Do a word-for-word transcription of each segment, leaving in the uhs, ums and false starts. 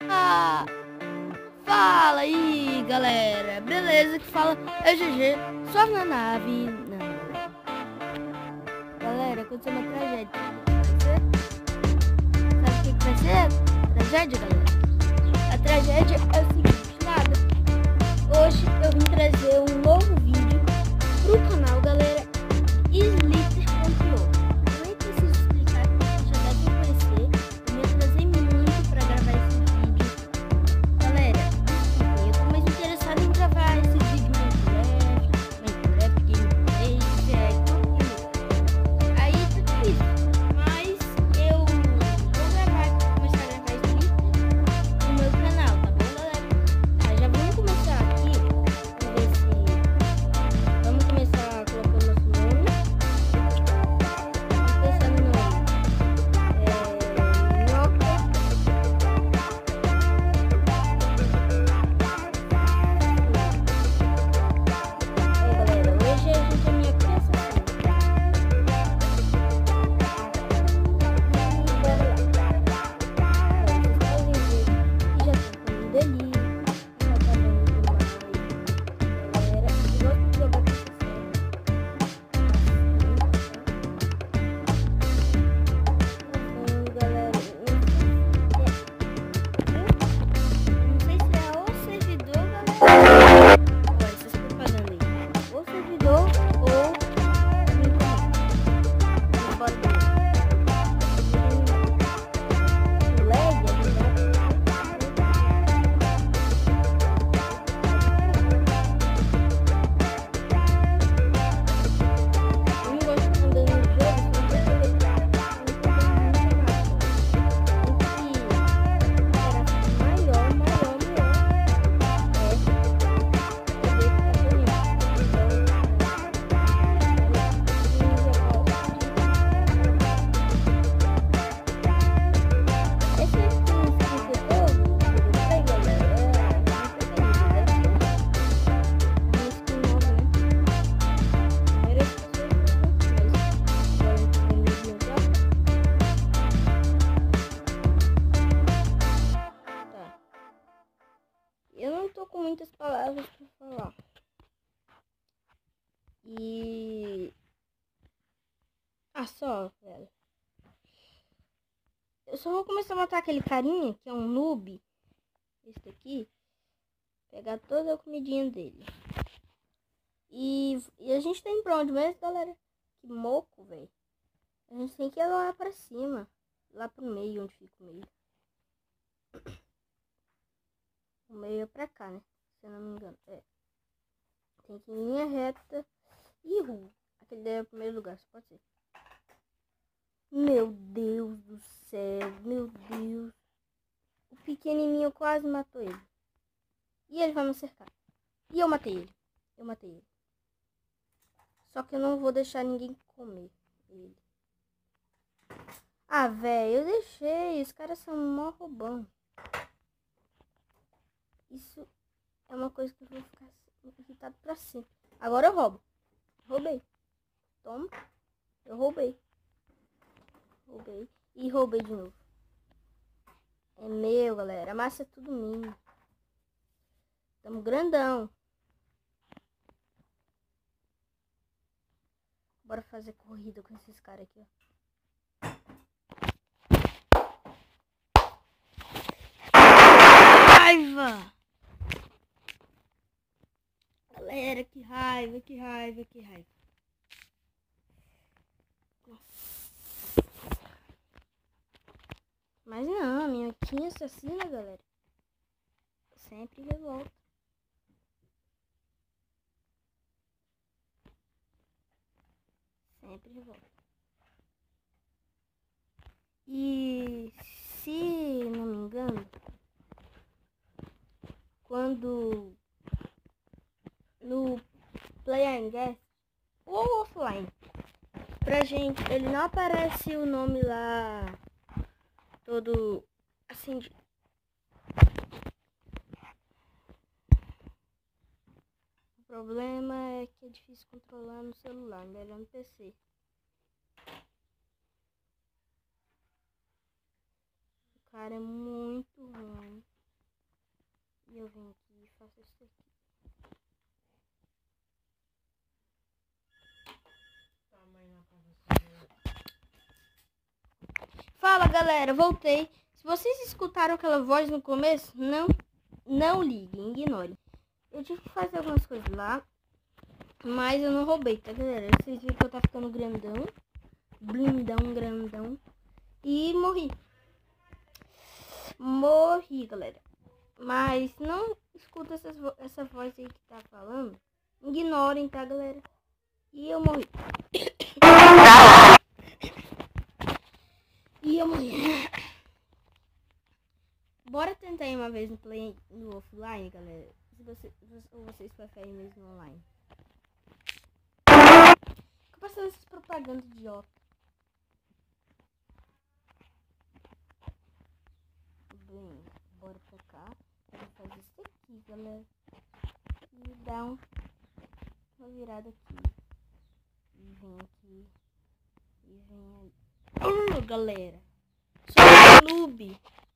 Ah, fala aí, galera. Beleza? Que fala é G G. Só na nave. Não. Galera, aconteceu uma tragédia. Sabe o que, que vai ser? Tragédia, galera? A tragédia é o seguinte, nada. Hoje eu vim trazer um novo vídeo pro canal, galera. Slither ponto io. Eu nem preciso explicar, porque já devem conhecer. Eu me atrasei muito pra gravar esse vídeo. Galera, desculpem, eu tô mais interessado em gravar esse vídeo Minecraft, Minecraft, gameplay, é, aí tá difícil. Mas eu vou gravar, começar a gravar Slither no meu canal, tá bom, galera? Tá, já vamos começar aqui. Vamos ver se... Vamos começar colocando nosso nome. Vamos pensar no nome. É... Nhoca. Aí, galera, hoje a gente é minha criança. Eu não tô com muitas palavras pra falar. E... Ah, só, velho. Eu só vou começar a matar aquele carinha, que é um noob. Esse daqui. Pegar toda a comidinha dele. E, e a gente tem pra onde mesmo, galera? Que moco, velho. A gente tem que ir lá pra cima. Lá pro meio, onde fica o meio. O meio é pra cá, né? Se eu não me engano. É. Tem que ir em linha reta e rua. Aquele daí é o primeiro lugar, só pode ser. Meu Deus do céu. Meu Deus. O pequenininho quase matou ele. E ele vai me cercar. E eu matei ele. Eu matei ele. Só que eu não vou deixar ninguém comer ele. Ah, velho, eu deixei. Os caras são mó roubão. Isso é uma coisa que eu vou ficar irritado pra sempre. Agora eu roubo. Roubei. Toma. Eu roubei. Roubei. E roubei de novo. É meu, galera. A massa é tudo minha. Tamo grandão. Bora fazer corrida com esses caras aqui, ó. Raiva! Galera, que raiva, que raiva, que raiva. Mas não, minha quinha assassina, galera. Sempre revolta. Sempre revolta. E se não me engano, quando no Play and Guest ou offline, pra gente, ele não aparece o nome lá todo assim de... O problema é que é difícil controlar no celular, melhor no P C. O cara é muito ruim. venho aqui e faço isso aqui. Fala galera, voltei. Se vocês escutaram aquela voz no começo, não, não liguem, ignorem. Eu tive que fazer algumas coisas lá, mas eu não roubei, tá galera? Vocês viram que eu tá ficando grandão, blindão, grandão, e morri. Morri, galera. Mas não escuta essas vo essa voz aí que tá falando, ignorem, tá galera? E eu morri. E eu morri. Bora tentar uma vez no play no offline, galera. Se você, ou vocês preferem mesmo online. Fica passando essas propagandas idiota. Bem, bora pra cá. Vou fazer isso aqui, galera. E dar um, uma virada aqui. E vem aqui. E vem aí. Uh, galera, sou noob.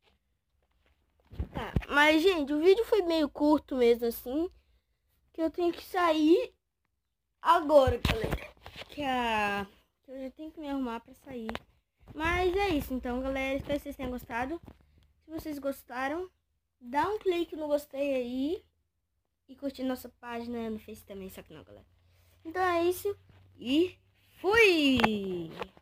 Tá, mas gente, o vídeo foi meio curto mesmo assim, que eu tenho que sair agora, galera. Que a que eu já tenho que me arrumar pra sair. Mas é isso, então, galera, espero que vocês tenham gostado. Se vocês gostaram, dá um clique no gostei aí e curtir nossa página no Face também, só que não, galera. Então é isso e fui!